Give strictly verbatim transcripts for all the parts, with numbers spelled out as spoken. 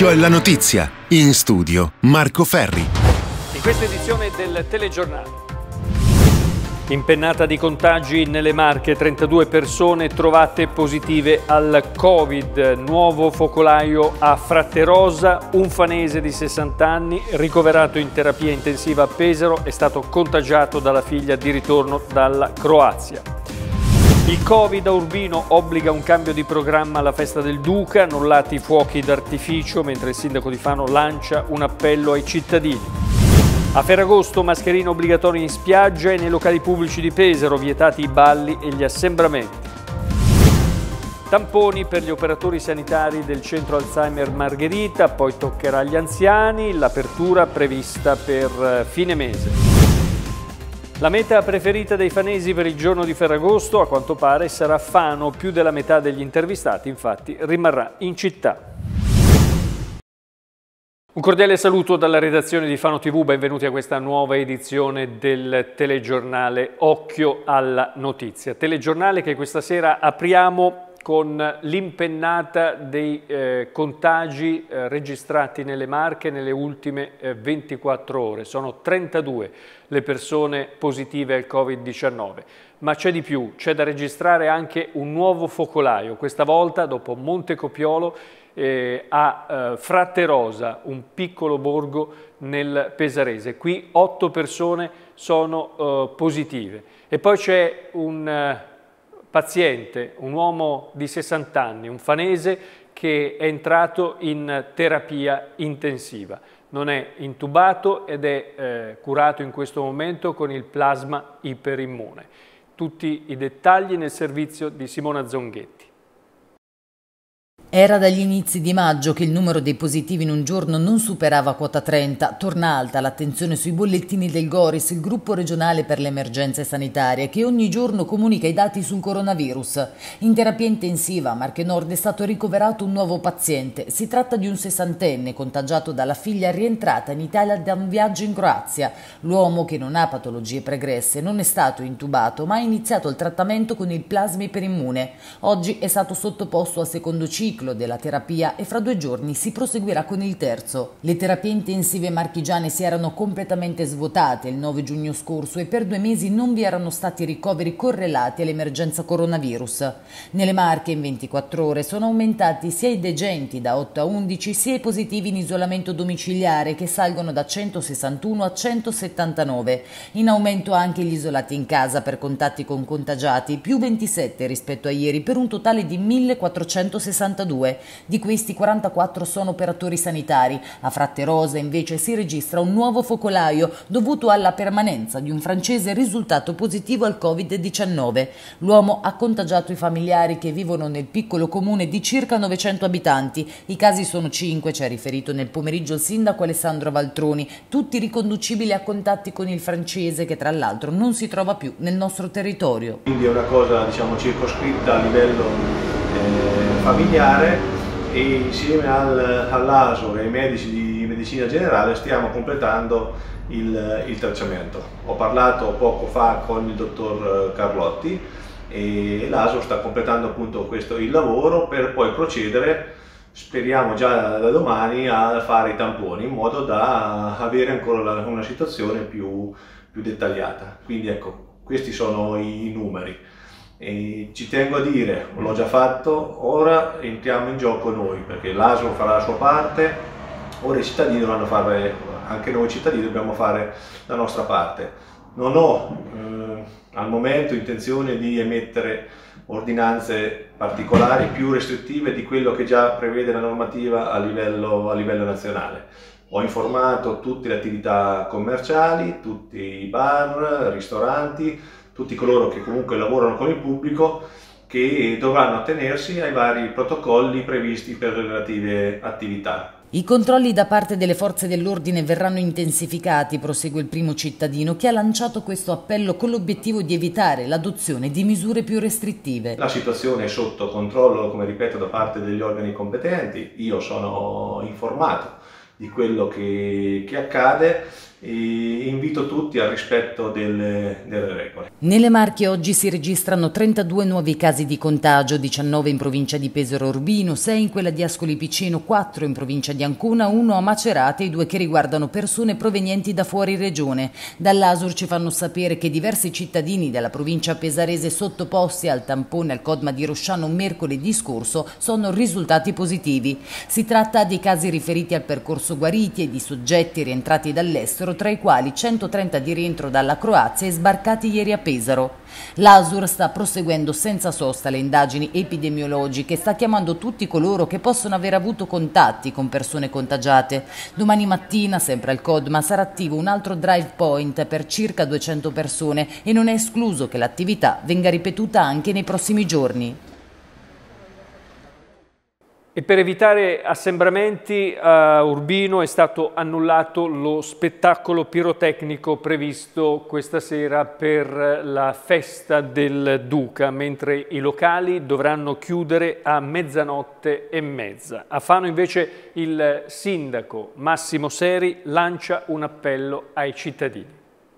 Occhio alla notizia. In studio Marco Ferri. In questa edizione del telegiornale. Impennata di contagi nelle Marche, trentadue persone trovate positive al Covid, nuovo focolaio a Fratterosa, un fanese di sessanta anni ricoverato in terapia intensiva a Pesaro è stato contagiato dalla figlia di ritorno dalla Croazia. Il Covid a Urbino obbliga un cambio di programma alla festa del Duca, annullati i fuochi d'artificio mentre il sindaco di Fano lancia un appello ai cittadini. A Ferragosto mascherine obbligatorie in spiaggia e nei locali pubblici di Pesaro, vietati i balli e gli assembramenti. Tamponi per gli operatori sanitari del centro Alzheimer Margherita, poi toccherà agli anziani, l'apertura prevista per fine mese. La meta preferita dei fanesi per il giorno di Ferragosto, a quanto pare, sarà Fano. Più della metà degli intervistati, infatti, rimarrà in città. Un cordiale saluto dalla redazione di Fano tivù, benvenuti a questa nuova edizione del telegiornale Occhio alla notizia. Telegiornale che questa sera apriamo con l'impennata dei eh, contagi eh, registrati nelle Marche nelle ultime eh, ventiquattro ore. Sono trentadue le persone positive al Covid diciannove. Ma c'è di più, c'è da registrare anche un nuovo focolaio, questa volta dopo Montecopiolo eh, a eh, Fratterosa, un piccolo borgo nel Pesarese. Qui otto persone sono eh, positive. E poi c'è un eh, paziente, un uomo di sessanta anni, un fanese che è entrato in terapia intensiva. Non è intubato ed è eh, curato in questo momento con il plasma iperimmune. Tutti i dettagli nel servizio di Simona Zonghetti. Era dagli inizi di maggio che il numero dei positivi in un giorno non superava quota trenta. Torna alta l'attenzione sui bollettini del Goris, il gruppo regionale per le emergenze sanitarie, che ogni giorno comunica i dati sul coronavirus. In terapia intensiva a Marche Nord è stato ricoverato un nuovo paziente. Si tratta di un sessantenne contagiato dalla figlia rientrata in Italia da un viaggio in Croazia. L'uomo, che non ha patologie pregresse, non è stato intubato, ma ha iniziato il trattamento con il plasma iperimmune. Oggi è stato sottoposto al secondo ciclo della terapia e fra due giorni si proseguirà con il terzo. Le terapie intensive marchigiane si erano completamente svuotate il nove giugno scorso e per due mesi non vi erano stati ricoveri correlati all'emergenza coronavirus. Nelle Marche in ventiquattro ore sono aumentati sia i degenti da otto a undici sia i positivi in isolamento domiciliare, che salgono da centosessantuno a centosettantanove. In aumento anche gli isolati in casa per contatti con contagiati, più ventisette rispetto a ieri, per un totale di millequattrocentosessantadue. Di questi quarantaquattro sono operatori sanitari. A Fratterosa invece si registra un nuovo focolaio dovuto alla permanenza di un francese risultato positivo al Covid diciannove. L'uomo ha contagiato i familiari che vivono nel piccolo comune di circa novecento abitanti. I casi sono cinque, ci ha riferito nel pomeriggio il sindaco Alessandro Valtroni, tutti riconducibili a contatti con il francese, che tra l'altro non si trova più nel nostro territorio. Quindi è una cosa, diciamo, circoscritta a livello eh, familiare, e insieme al, all'A S O e ai medici di medicina generale stiamo completando il, il tracciamento. Ho parlato poco fa con il dottor Carlotti e l'A S O sta completando appunto questo il lavoro per poi procedere, speriamo già da domani, a fare i tamponi, in modo da avere ancora una situazione più, più dettagliata. Quindi ecco, questi sono i numeri. E ci tengo a dire, l'ho già fatto, ora entriamo in gioco noi, perché l'A S O farà la sua parte, ora i cittadini dovranno fare, anche noi cittadini dobbiamo fare la nostra parte. Non ho eh, al momento intenzione di emettere ordinanze particolari più restrittive di quello che già prevede la normativa a livello, a livello nazionale. Ho informato tutte le attività commerciali, tutti i bar, ristoranti, tutti coloro che comunque lavorano con il pubblico, che dovranno attenersi ai vari protocolli previsti per le relative attività. I controlli da parte delle forze dell'ordine verranno intensificati, prosegue il primo cittadino, che ha lanciato questo appello con l'obiettivo di evitare l'adozione di misure più restrittive. La situazione è sotto controllo, come ripeto, da parte degli organi competenti. Io sono informato di quello che, che accade e invito tutti al rispetto delle, delle regole. Nelle Marche oggi si registrano trentadue nuovi casi di contagio, diciannove in provincia di Pesaro Urbino, sei in quella di Ascoli Piceno, quattro in provincia di Ancona, uno a Macerata e due che riguardano persone provenienti da fuori regione. Dall'A S U R ci fanno sapere che diversi cittadini della provincia pesarese sottoposti al tampone al Codma di Rosciano mercoledì scorso sono risultati positivi. Si tratta di casi riferiti al percorso guariti e di soggetti rientrati dall'estero, tra i quali centotrenta di rientro dalla Croazia e sbarcati ieri a Pesaro. L'A S U R sta proseguendo senza sosta le indagini epidemiologiche e sta chiamando tutti coloro che possono aver avuto contatti con persone contagiate. Domani mattina, sempre al Codma, sarà attivo un altro drive point per circa duecento persone e non è escluso che l'attività venga ripetuta anche nei prossimi giorni. E per evitare assembramenti a Urbino è stato annullato lo spettacolo pirotecnico previsto questa sera per la festa del Duca, mentre i locali dovranno chiudere a mezzanotte e mezza. A Fano invece il sindaco Massimo Seri lancia un appello ai cittadini.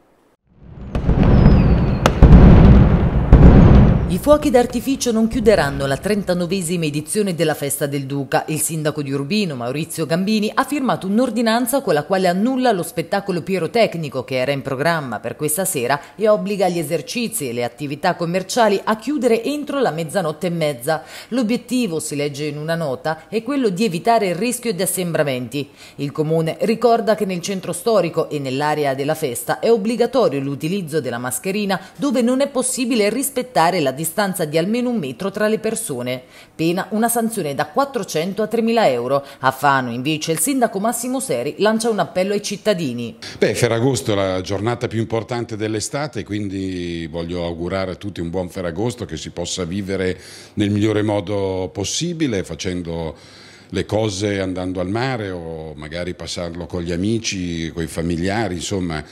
I fuochi d'artificio non chiuderanno la trentanovesima edizione della Festa del Duca. Il sindaco di Urbino, Maurizio Gambini, ha firmato un'ordinanza con la quale annulla lo spettacolo pirotecnico che era in programma per questa sera e obbliga gli esercizi e le attività commerciali a chiudere entro la mezzanotte e mezza. L'obiettivo, si legge in una nota, è quello di evitare il rischio di assembramenti. Il comune ricorda che nel centro storico e nell'area della festa è obbligatorio l'utilizzo della mascherina dove non è possibile rispettare la distanza di almeno un metro tra le persone, pena una sanzione da quattrocento a tremila euro. A Fano invece il sindaco Massimo Seri lancia un appello ai cittadini. Beh, Ferragosto è la giornata più importante dell'estate, quindi voglio augurare a tutti un buon Ferragosto, che si possa vivere nel migliore modo possibile, facendo le cose andando al mare o magari passarlo con gli amici, con i familiari, insomma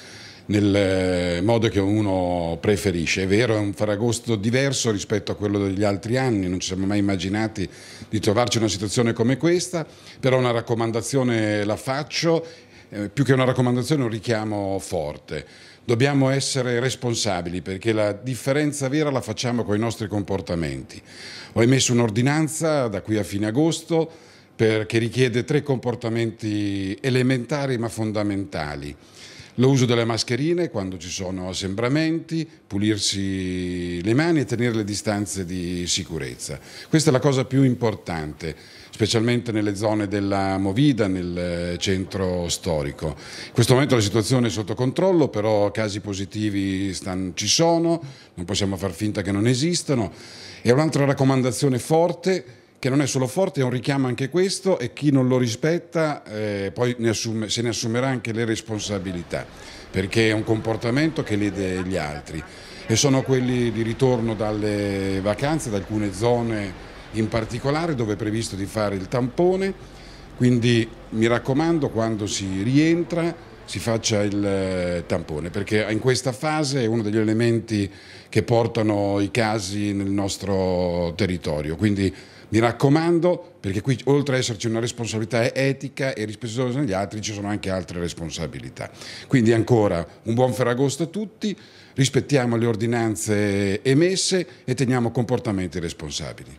nel modo che uno preferisce. È vero, è un Ferragosto diverso rispetto a quello degli altri anni, non ci siamo mai immaginati di trovarci in una situazione come questa, però una raccomandazione la faccio, eh, più che una raccomandazione un richiamo forte. Dobbiamo essere responsabili perché la differenza vera la facciamo con i nostri comportamenti. Ho emesso un'ordinanza da qui a fine agosto perché richiede tre comportamenti elementari ma fondamentali. L'uso delle mascherine quando ci sono assembramenti, pulirsi le mani e tenere le distanze di sicurezza. Questa è la cosa più importante, specialmente nelle zone della Movida, nel centro storico. In questo momento la situazione è sotto controllo, però casi positivi stanno, ci sono, non possiamo far finta che non esistano. E un'altra raccomandazione forte, che non è solo forte, è un richiamo anche questo, e chi non lo rispetta eh, poi ne assume, se ne assumerà anche le responsabilità, perché è un comportamento che lede gli altri. E sono quelli di ritorno dalle vacanze, da alcune zone in particolare dove è previsto di fare il tampone, quindi mi raccomando, quando si rientra si faccia il tampone, perché in questa fase è uno degli elementi che portano i casi nel nostro territorio. Quindi mi raccomando, perché qui oltre ad esserci una responsabilità etica e rispettosa degli altri ci sono anche altre responsabilità. Quindi ancora un buon Ferragosto a tutti, rispettiamo le ordinanze emesse e teniamo comportamenti responsabili.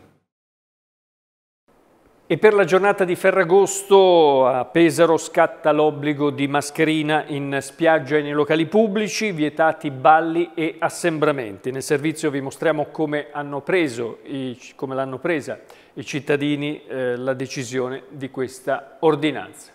E per la giornata di Ferragosto a Pesaro scatta l'obbligo di mascherina in spiaggia e nei locali pubblici, vietati balli e assembramenti. Nel servizio vi mostriamo come hanno preso, i, come l'hanno presa i cittadini eh, la decisione di questa ordinanza.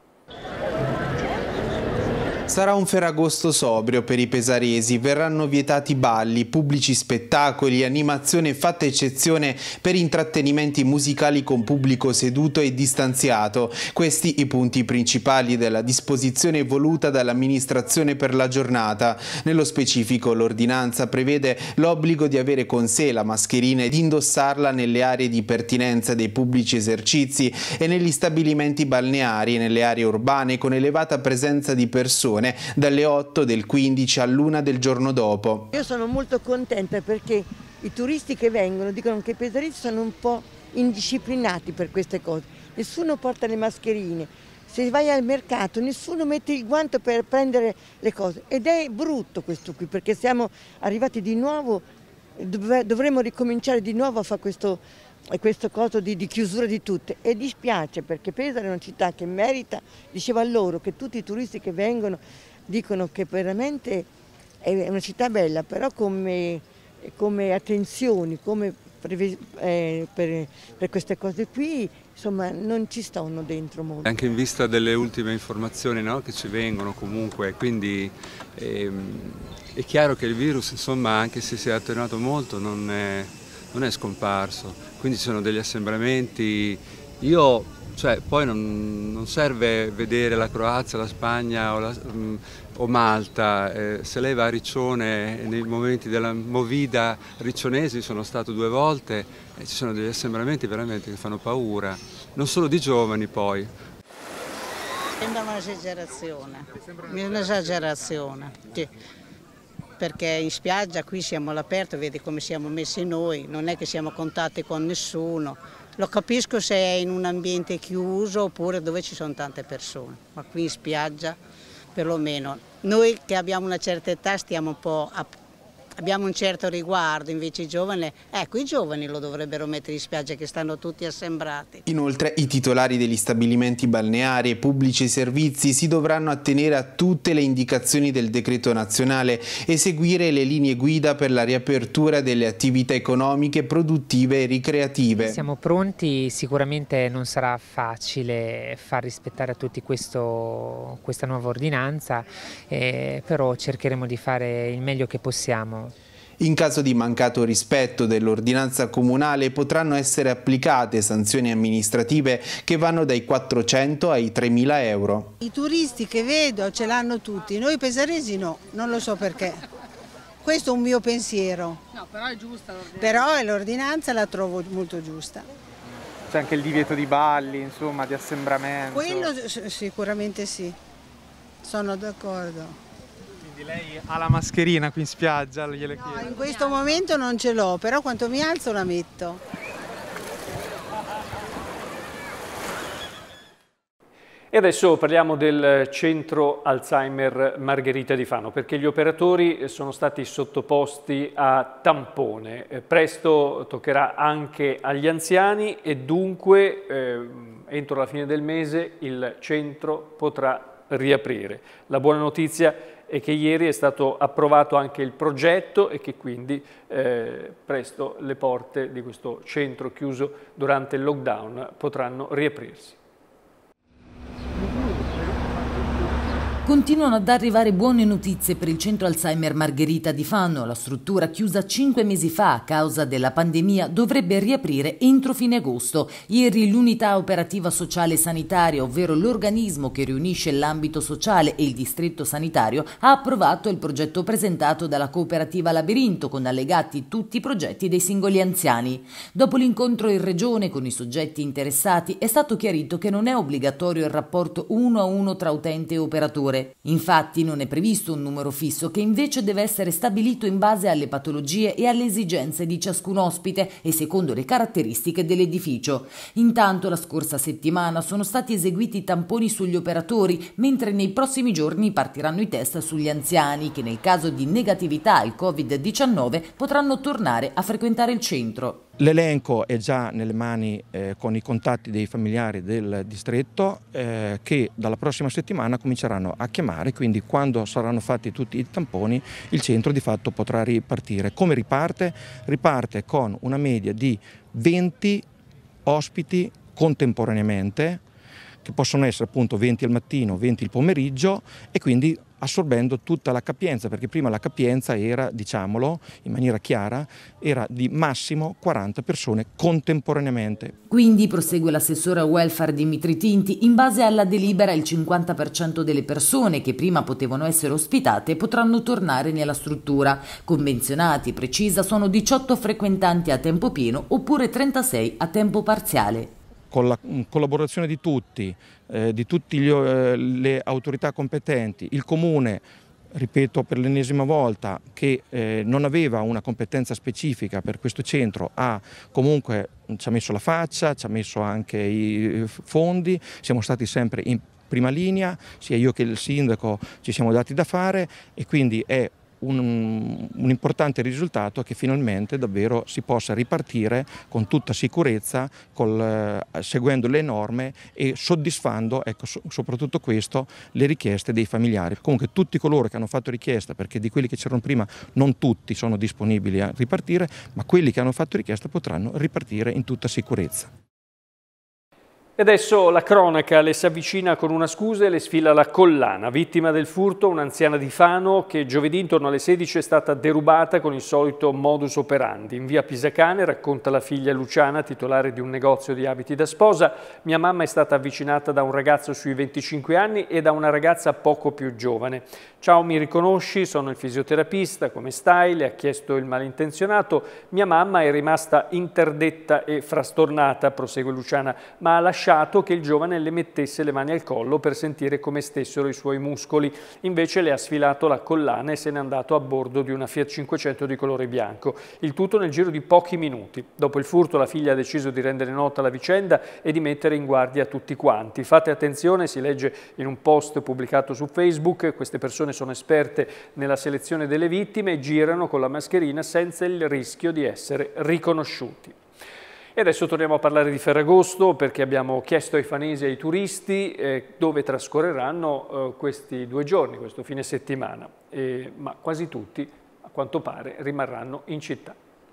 Sarà un Ferragosto sobrio per i pesaresi, verranno vietati balli, pubblici spettacoli, animazione, fatta eccezione per intrattenimenti musicali con pubblico seduto e distanziato. Questi i punti principali della disposizione voluta dall'amministrazione per la giornata. Nello specifico l'ordinanza prevede l'obbligo di avere con sé la mascherina e di indossarla nelle aree di pertinenza dei pubblici esercizi e negli stabilimenti balneari e nelle aree urbane con elevata presenza di persone dalle otto del quindici all'una del giorno dopo. Io sono molto contenta perché i turisti che vengono dicono che i pesaresi sono un po' indisciplinati per queste cose. Nessuno porta le mascherine, se vai al mercato nessuno mette il guanto per prendere le cose ed è brutto questo qui, perché siamo arrivati di nuovo, dovremmo ricominciare di nuovo a fare questo, questo coso di, di chiusura di tutte, e dispiace perché Pesaro è una città che merita, diceva loro che tutti i turisti che vengono dicono che veramente è una città bella, però come, come attenzioni, come eh, per, per queste cose qui, insomma, non ci stanno dentro molto. Anche in vista delle ultime informazioni, no, che ci vengono comunque, quindi ehm, è chiaro che il virus, insomma, anche se si è attenuato molto, non è, non è scomparso, quindi ci sono degli assembramenti. Io, cioè, poi non, non serve vedere la Croazia, la Spagna o, la, um, o Malta, eh, se lei va a Riccione nei momenti della movida riccionesi, sono stato due volte, e ci sono degli assembramenti veramente che fanno paura, non solo di giovani poi. Sembra un'esagerazione, un'esagerazione, perché in spiaggia qui siamo all'aperto, vedi come siamo messi noi, non è che siamo a contatto con nessuno. Lo capisco se è in un ambiente chiuso oppure dove ci sono tante persone, ma qui in spiaggia perlomeno. Noi che abbiamo una certa età stiamo un po' a, abbiamo un certo riguardo, invece i giovani, ecco, i giovani lo dovrebbero mettere in spiaggia, che stanno tutti assembrati. Inoltre i titolari degli stabilimenti balneari e pubblici servizi si dovranno attenere a tutte le indicazioni del decreto nazionale e seguire le linee guida per la riapertura delle attività economiche, produttive e ricreative. Siamo pronti, sicuramente non sarà facile far rispettare a tutti questo, questa nuova ordinanza, eh, però cercheremo di fare il meglio che possiamo. In caso di mancato rispetto dell'ordinanza comunale potranno essere applicate sanzioni amministrative che vanno dai quattrocento ai tremila euro. I turisti che vedo ce l'hanno tutti, noi pesaresi no, non lo so perché. Questo è un mio pensiero. No, però è giusta l'ordinanza. Però l'ordinanza la trovo molto giusta. C'è anche il divieto di balli, insomma, di assembramento. Quello sicuramente sì, sono d'accordo. Quindi lei ha la mascherina qui in spiaggia? Gliele no, chiedo. In questo momento non ce l'ho, però quando mi alzo la metto. E adesso parliamo del centro Alzheimer Margherita di Fano, perché gli operatori sono stati sottoposti a tampone. Presto toccherà anche agli anziani e dunque eh, entro la fine del mese il centro potrà riaprire. La buona notizia è che ieri è stato approvato anche il progetto e che quindi eh, presto le porte di questo centro chiuso durante il lockdown potranno riaprirsi. Continuano ad arrivare buone notizie per il centro Alzheimer Margherita di Fano. La struttura, chiusa cinque mesi fa a causa della pandemia, dovrebbe riaprire entro fine agosto. Ieri l'unità operativa sociale e sanitaria, ovvero l'organismo che riunisce l'ambito sociale e il distretto sanitario, ha approvato il progetto presentato dalla cooperativa Labirinto, con allegati tutti i progetti dei singoli anziani. Dopo l'incontro in regione con i soggetti interessati è stato chiarito che non è obbligatorio il rapporto uno a uno tra utente e operatore. Infatti non è previsto un numero fisso, che invece deve essere stabilito in base alle patologie e alle esigenze di ciascun ospite e secondo le caratteristiche dell'edificio. Intanto la scorsa settimana sono stati eseguiti tamponi sugli operatori, mentre nei prossimi giorni partiranno i test sugli anziani che nel caso di negatività al Covid diciannove potranno tornare a frequentare il centro. L'elenco è già nelle mani eh, con i contatti dei familiari del distretto eh, che dalla prossima settimana cominceranno a chiamare, quindi quando saranno fatti tutti i tamponi il centro di fatto potrà ripartire. Come riparte? Riparte con una media di venti ospiti contemporaneamente, che possono essere appunto venti al mattino, venti il pomeriggio, e quindi assorbendo tutta la capienza, perché prima la capienza era, diciamolo in maniera chiara, era di massimo quaranta persone contemporaneamente. Quindi, prosegue l'assessore welfare Dimitri Tinti, in base alla delibera il cinquanta per cento delle persone che prima potevano essere ospitate potranno tornare nella struttura. Convenzionati, precisa, sono diciotto frequentanti a tempo pieno oppure trentasei a tempo parziale. Con la collaborazione di tutti, eh, di tutte eh, le autorità competenti, il Comune, ripeto per l'ennesima volta, che eh, non aveva una competenza specifica per questo centro, ha comunque ci ha messo la faccia, ci ha messo anche i fondi, siamo stati sempre in prima linea, sia io che il sindaco ci siamo dati da fare e quindi è un, un importante risultato che finalmente davvero si possa ripartire con tutta sicurezza, col, eh, seguendo le norme e soddisfando, ecco, so, soprattutto questo, le richieste dei familiari. Comunque tutti coloro che hanno fatto richiesta, perché di quelli che c'erano prima non tutti sono disponibili a ripartire, ma quelli che hanno fatto richiesta potranno ripartire in tutta sicurezza. E adesso la cronaca le si avvicina con una scusa e le sfila la collana. Vittima del furto, un'anziana di Fano che giovedì intorno alle sedici è stata derubata con il solito modus operandi. In via Pisacane, racconta la figlia Luciana, titolare di un negozio di abiti da sposa, mia mamma è stata avvicinata da un ragazzo sui venticinque anni e da una ragazza poco più giovane. Ciao, mi riconosci? Sono il fisioterapista, come stai? Le ha chiesto il malintenzionato. Mia mamma è rimasta interdetta e frastornata, prosegue Luciana, ma ha lasciato che il giovane le mettesse le mani al collo per sentire come stessero i suoi muscoli. Invece le ha sfilato la collana e se n'è andato a bordo di una Fiat cinquecento di colore bianco. Il tutto nel giro di pochi minuti. Dopo il furto la figlia ha deciso di rendere nota la vicenda e di mettere in guardia tutti quanti. Fate attenzione, si legge in un post pubblicato su Facebook, queste persone sono esperte nella selezione delle vittime e girano con la mascherina senza il rischio di essere riconosciuti. E adesso torniamo a parlare di Ferragosto perché abbiamo chiesto ai fanesi e ai turisti eh, dove trascorreranno eh, questi due giorni, questo fine settimana, eh, ma quasi tutti, a quanto pare, rimarranno in città.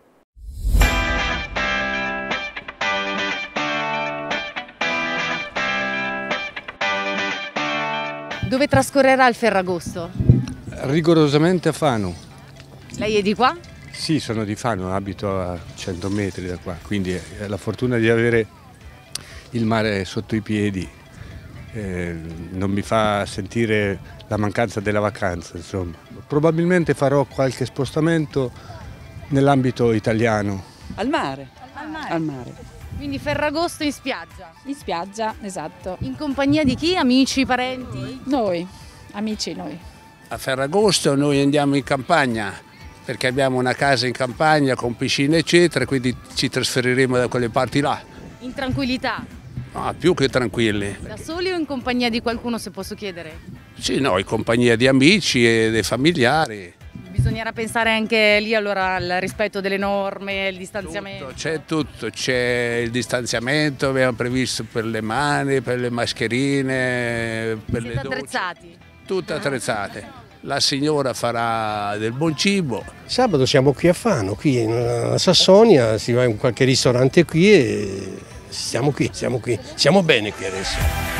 Dove trascorrerà il Ferragosto? Rigorosamente a Fano. Lei è di qua? Sì, sono di Fano, abito a cento metri da qua, quindi ho la fortuna di avere il mare sotto i piedi, eh, non mi fa sentire la mancanza della vacanza, insomma. Probabilmente farò qualche spostamento nell'ambito italiano. Al mare. Al mare. Al mare. Quindi Ferragosto in spiaggia? In spiaggia, esatto. In compagnia di chi? Amici, parenti? Noi, amici noi. A Ferragosto noi andiamo in campagna perché abbiamo una casa in campagna con piscina eccetera, quindi ci trasferiremo da quelle parti là. In tranquillità? No, più che tranquilli. Da soli o in compagnia di qualcuno, se posso chiedere? Sì, no, in compagnia di amici e dei familiari. Bisognerà pensare anche lì allora al rispetto delle norme, il distanziamento. C'è tutto, c'è il distanziamento, abbiamo previsto per le mani, per le mascherine, per Siete le docce. attrezzati? Tutte attrezzate. La signora farà del buon cibo. Sabato siamo qui a Fano, qui in Sassonia, si va in qualche ristorante qui e siamo qui, siamo qui, siamo bene qui adesso.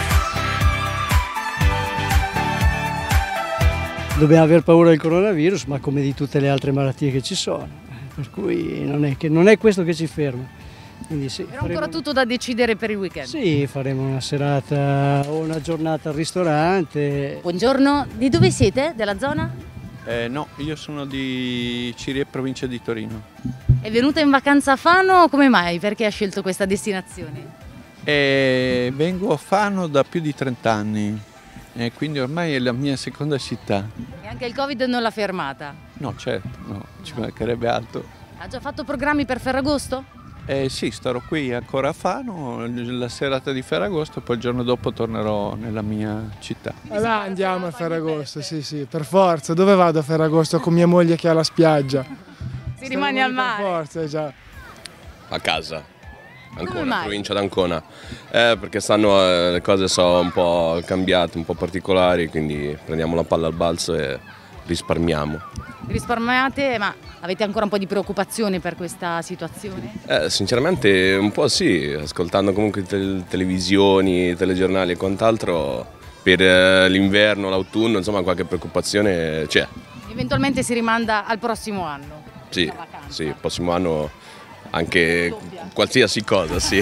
Dobbiamo aver paura del coronavirus, ma come di tutte le altre malattie che ci sono, per cui non è, che, non è questo che ci ferma. Quindi sì, Però faremo... ancora tutto da decidere per il weekend. Sì, faremo una serata o una giornata al ristorante. Buongiorno, di dove siete? Della zona? Eh, no, io sono di Cirie, provincia di Torino. È venuta in vacanza a Fano? Come mai? Perché ha scelto questa destinazione? Eh, vengo a Fano da più di trent'anni, eh, quindi ormai è la mia seconda città. E anche il Covid non l'ha fermata? No, certo, no, ci mancherebbe altro. Ha già fatto programmi per Ferragosto? Eh, sì, starò qui ancora a Fano la serata di Ferragosto, poi il giorno dopo tornerò nella mia città. Là andiamo a Ferragosto, sì sì, per forza. Dove vado a Ferragosto con mia moglie che ha la spiaggia? Si rimane al mare? Per forza, già. A casa, Ancona, provincia d'Ancona, eh, perché stanno eh, le cose sono un po' cambiate, un po' particolari, quindi prendiamo la palla al balzo e risparmiamo. Risparmiate, ma avete ancora un po' di preoccupazione per questa situazione? Eh, sinceramente un po' sì, ascoltando comunque te televisioni, telegiornali e quant'altro, per eh, l'inverno, l'autunno, insomma qualche preoccupazione c'è. Eventualmente si rimanda al prossimo anno? Sì, sì, il prossimo anno anche Doppia. Qualsiasi cosa, sì.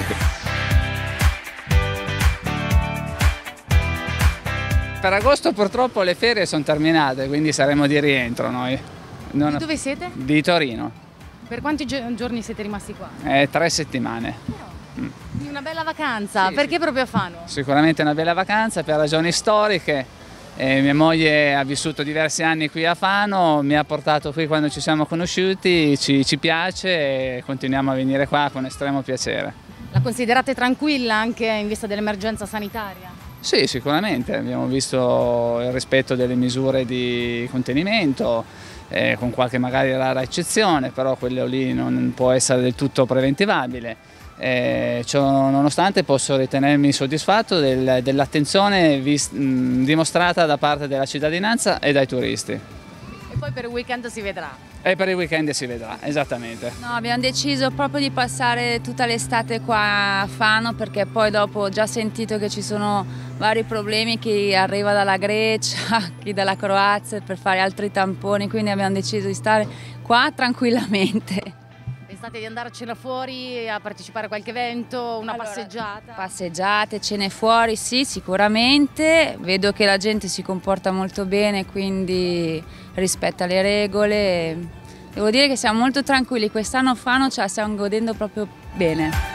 Per agosto purtroppo le ferie sono terminate, quindi saremo di rientro noi. Non... Di dove siete? Di Torino. Per quanti giorni siete rimasti qua? Eh, tre settimane. Mm. Una bella vacanza, sì, perché sì. Proprio a Fano? Sicuramente una bella vacanza per ragioni storiche. Eh, mia moglie ha vissuto diversi anni qui a Fano, mi ha portato qui quando ci siamo conosciuti, ci, ci piace e continuiamo a venire qua con estremo piacere. La considerate tranquilla anche in vista dell'emergenza sanitaria? Sì, sicuramente, abbiamo visto il rispetto delle misure di contenimento, eh, con qualche magari rara eccezione, però quello lì non può essere del tutto preventivabile. Eh, ciò nonostante posso ritenermi soddisfatto del, dell'attenzione dimostrata da parte della cittadinanza e dai turisti. E poi per il weekend si vedrà. E per il weekend si vedrà, esattamente. No, abbiamo deciso proprio di passare tutta l'estate qua a Fano, perché poi dopo ho già sentito che ci sono vari problemi, chi arriva dalla Grecia, chi dalla Croazia per fare altri tamponi, quindi abbiamo deciso di stare qua tranquillamente. Pensate di andarcene fuori a partecipare a qualche evento, una allora, passeggiata? Passeggiate, cene fuori, sì, sicuramente. Vedo che la gente si comporta molto bene, quindi rispetta le regole. Devo dire che siamo molto tranquilli, quest'anno a Fano ce la stiamo godendo proprio bene.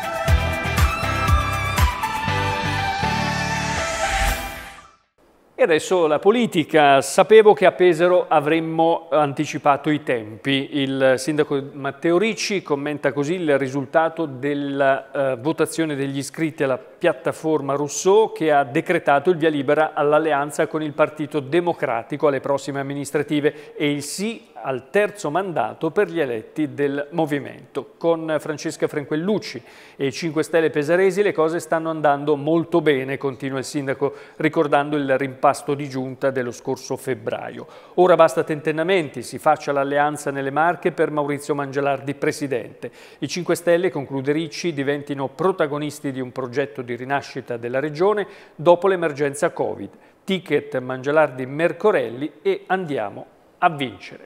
E adesso la politica. Sapevo che a Pesaro avremmo anticipato i tempi. Il sindaco Matteo Ricci commenta così il risultato della eh, votazione degli iscritti alla piattaforma Rousseau, che ha decretato il via libera all'alleanza con il Partito Democratico alle prossime amministrative e il sì al terzo mandato per gli eletti del movimento. Con Francesca Franquellucci e i cinque Stelle pesaresi le cose stanno andando molto bene, continua il sindaco ricordando il rimpasto di giunta dello scorso febbraio. Ora basta tentennamenti, si faccia l'alleanza nelle Marche per Maurizio Mangialardi presidente. I cinque Stelle, conclude Ricci, diventino protagonisti di un progetto di rinascita della regione dopo l'emergenza Covid. Ticket Mangialardi Mercorelli e andiamo a vincere.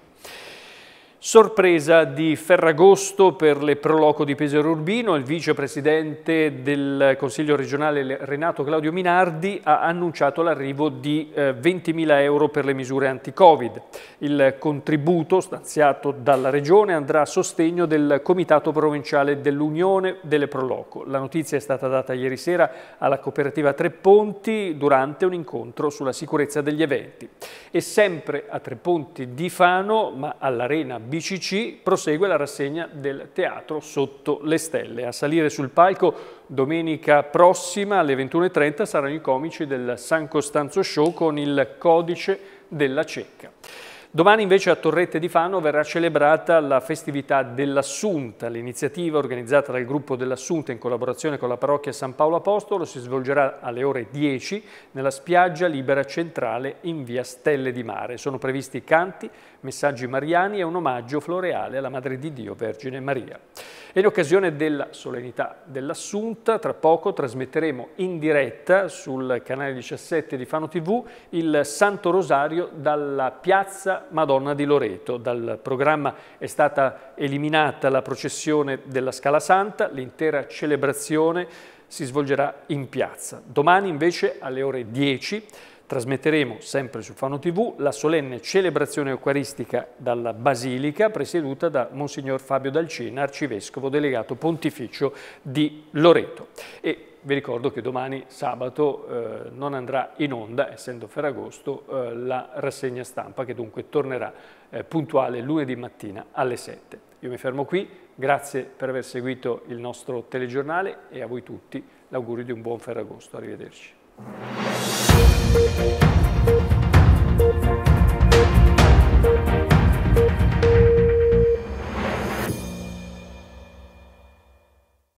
Sorpresa di Ferragosto per le pro loco di Pesaro Urbino. Il vicepresidente del Consiglio regionale Renato Claudio Minardi ha annunciato l'arrivo di eh, ventimila euro per le misure anti-Covid. Il contributo stanziato dalla Regione andrà a sostegno del Comitato Provinciale dell'Unione delle Pro Loco. La notizia è stata data ieri sera alla cooperativa Tre Ponti durante un incontro sulla sicurezza degli eventi. E sempre a Tre Ponti di Fano, ma all'Arena B C C, prosegue la rassegna del teatro Sotto le Stelle. A salire sul palco domenica prossima alle ventuno e trenta saranno i comici del San Costanzo Show con il Codice della Cecca. Domani invece a Torrette di Fano verrà celebrata la festività dell'Assunta. L'iniziativa organizzata dal gruppo dell'Assunta in collaborazione con la parrocchia San Paolo Apostolo si svolgerà alle ore dieci nella spiaggia libera centrale in via Stelle di Mare. Sono previsti canti, messaggi mariani e un omaggio floreale alla Madre di Dio Vergine Maria. E in occasione della solennità dell'Assunta, tra poco trasmetteremo in diretta sul canale diciassette di Fano tivù il Santo Rosario dalla piazza Madonna di Loreto. Dal programma è stata eliminata la processione della Scala Santa, l'intera celebrazione si svolgerà in piazza. Domani invece alle ore dieci trasmetteremo sempre su Fano tivù la solenne celebrazione eucaristica dalla Basilica presieduta da Monsignor Fabio Dalcina, arcivescovo delegato pontificio di Loreto. E vi ricordo che domani sabato eh, non andrà in onda, essendo Ferragosto, eh, la rassegna stampa che dunque tornerà eh, puntuale lunedì mattina alle sette. Io mi fermo qui, grazie per aver seguito il nostro telegiornale e a voi tutti l'augurio di un buon Ferragosto. Arrivederci. Thank you.